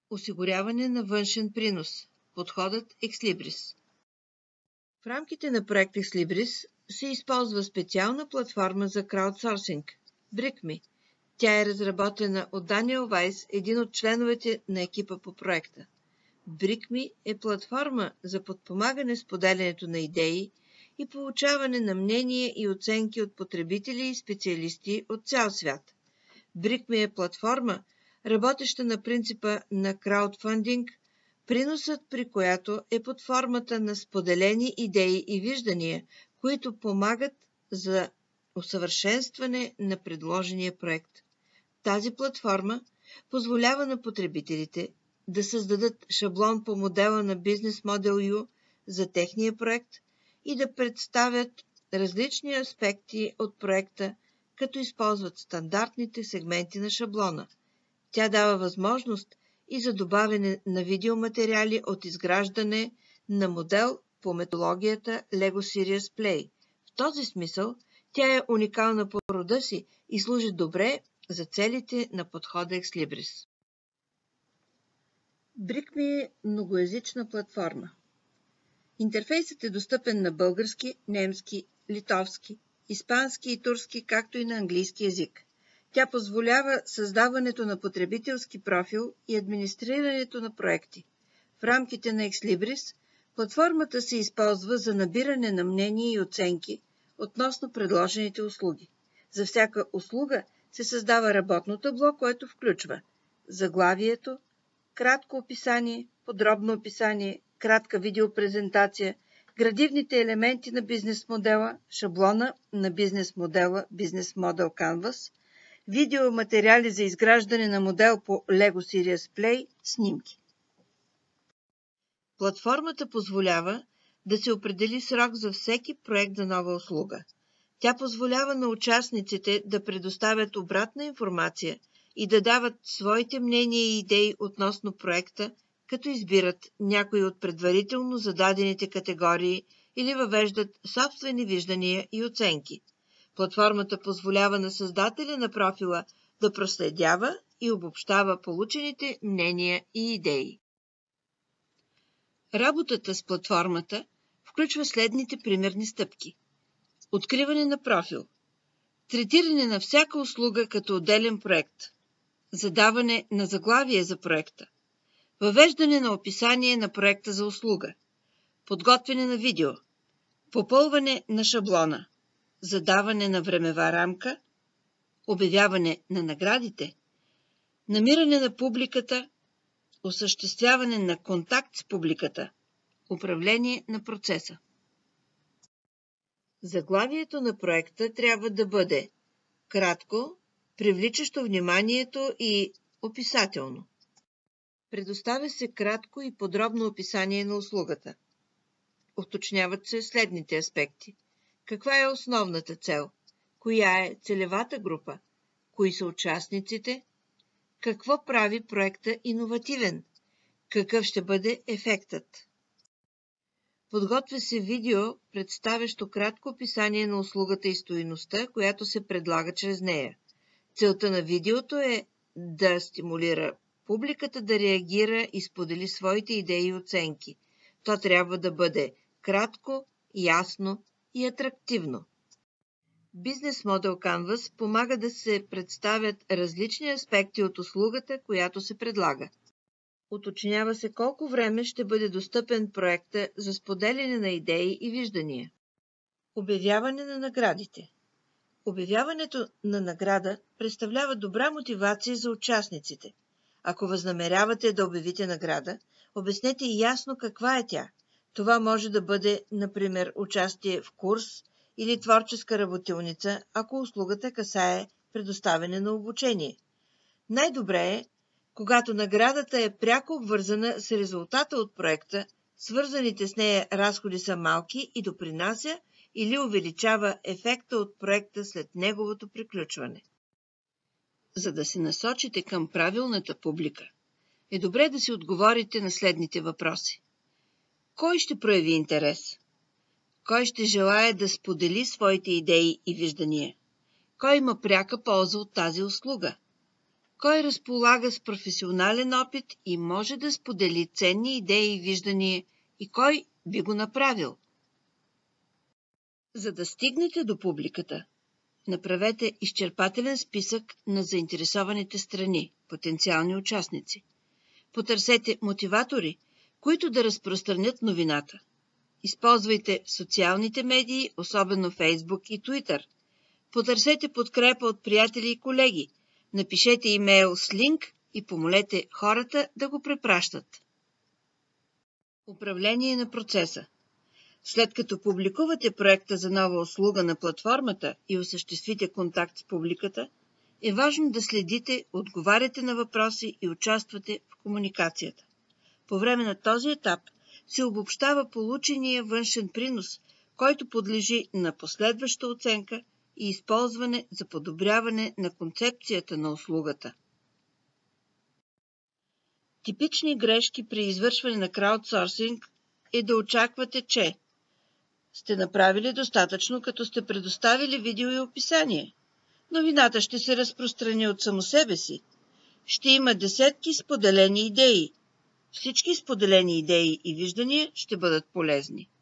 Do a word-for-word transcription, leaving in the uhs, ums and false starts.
Осигуряване на външен принос. Подходът Exlibris. В рамките на проект Exlibris се използва специална платформа за краудсорсинг – BrickMe. Тя е разработена от Даниел Вайс, един от членовете на екипа по проекта. BrickMe е платформа за подпомагане споделянето на идеи и получаване на мнение и оценки от потребители и специалисти от цял свят. BrickMe е платформа, работеща на принципа на краудфандинг, приносът при която е под формата на споделени идеи и виждания, които помагат за усъвършенстване на предложения проект. Тази платформа позволява на потребителите да създадат шаблон по модела на Business Model U за техния проект и да представят различни аспекти от проекта, като използват стандартните сегменти на шаблона. Тя дава възможност и за добавяне на видеоматериали от изграждане на модел по методологията Lego Serious Play. В този смисъл тя е уникална по рода си и служи добре за целите на подхода Exlibris. BrickMe е многоезична платформа. Интерфейсът е достъпен на български, немски, литовски, испански и турски, както и на английски език. Тя позволява създаването на потребителски профил и администрирането на проекти. В рамките на Exlibris платформата се използва за набиране на мнения и оценки относно предложените услуги. За всяка услуга се създава работно табло, което включва заглавието, кратко описание, подробно описание, кратка видеопрезентация, градивните елементи на бизнес модела, шаблона на бизнес модела Business Model Canvas, видеоматериали за изграждане на модел по Lego Serious Play, снимки. Платформата позволява да се определи срок за всеки проект за нова услуга. Тя позволява на участниците да предоставят обратна информация и да дават своите мнения и идеи относно проекта, като избират някои от предварително зададените категории или въвеждат собствени виждания и оценки. Платформата позволява на създателя на профила да проследява и обобщава получените мнения и идеи. Работата с платформата включва следните примерни стъпки. Откриване на профил. Третиране на всяка услуга като отделен проект. Задаване на заглавие за проекта. Въвеждане на описание на проекта за услуга. Подготвяне на видео. Попълване на шаблона. Задаване на времева рамка. Обявяване на наградите. Намиране на публиката. Осъществяване на контакт с публиката. Управление на процеса. Заглавието на проекта трябва да бъде кратко, привличащо вниманието и описателно. Предоставя се кратко и подробно описание на услугата. Уточняват се следните аспекти. Каква е основната цел? Коя е целевата група? Кои са участниците? Какво прави проекта иновативен? Какъв ще бъде ефектът? Подготвя се видео, представящо кратко описание на услугата и стойността, която се предлага чрез нея. Целта на видеото е да стимулира публиката да реагира и сподели своите идеи и оценки. То трябва да бъде кратко, ясно и атрактивно. Business Model Canvas помага да се представят различни аспекти от услугата, която се предлага. Уточнява се колко време ще бъде достъпен проекта за споделяне на идеи и виждания. Обявяване на наградите. Обявяването на награда представлява добра мотивация за участниците. Ако възнамерявате да обявите награда, обяснете ясно каква е тя. Това може да бъде, например, участие в курс или творческа работилница, ако услугата касае предоставяне на обучение. Най-добре е, когато наградата е пряко обвързана с резултата от проекта, свързаните с нея разходи са малки и допринася или увеличава ефекта от проекта след неговото приключване. За да се насочите към правилната публика, е добре да си отговорите на следните въпроси. Кой ще прояви интерес? Кой ще желае да сподели своите идеи и виждания? Кой има пряка полза от тази услуга? кой разполага с професионален опит и може да сподели ценни идеи и виждания и кой би го направил. За да стигнете до публиката, направете изчерпателен списък на заинтересованите страни, потенциални участници. Потърсете мотиватори, които да разпространят новината. Използвайте социалните медии, особено Фейсбук и Туитър. Потърсете подкрепа от приятели и колеги. Напишете имейл с линк и помолете хората да го препращат. Управление на процеса. След като публикувате проекта за нова услуга на платформата и осъществите контакт с публиката, е важно да следите, отговаряте на въпроси и участвате в комуникацията. По време на този етап се обобщава получения външен принос, който подлежи на последваща оценка и използване за подобряване на концепцията на услугата. Типични грешки при извършване на краудсорсинг е да очаквате, че сте направили достатъчно, като сте предоставили видео и описание. Новината ще се разпространи от само себе си. Ще има десетки споделени идеи. Всички споделени идеи и виждания ще бъдат полезни.